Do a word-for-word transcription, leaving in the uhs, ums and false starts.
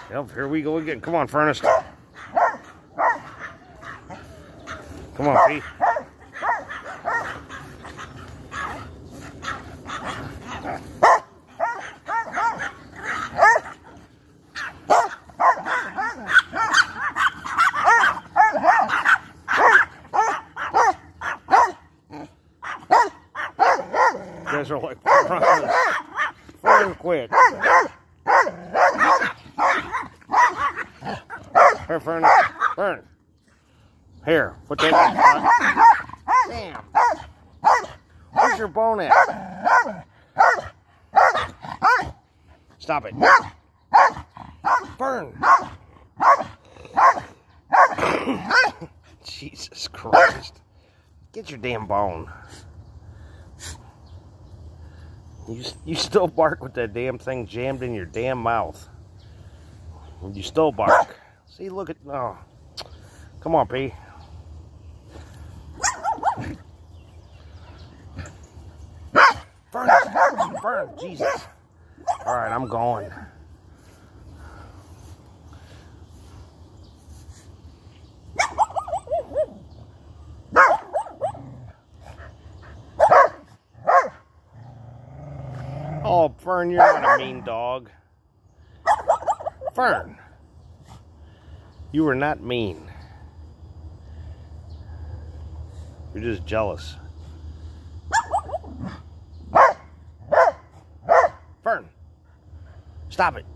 Yep, here we go again. Come on, Furnace. Come on, Pete. You guys are like, run, run quick. Here, Fern. Fern. Here, put that. Damn. Where's your bone at? Stop it. Fern. Jesus Christ. Get your damn bone. You, you still bark with that damn thing jammed in your damn mouth. You still bark. See, look at... Oh. Come on, P. Fern, Fern, Jesus. Alright, I'm going. Oh, Fern, you're not a mean dog. Fern. You are not mean. You're just jealous. Fern, stop it.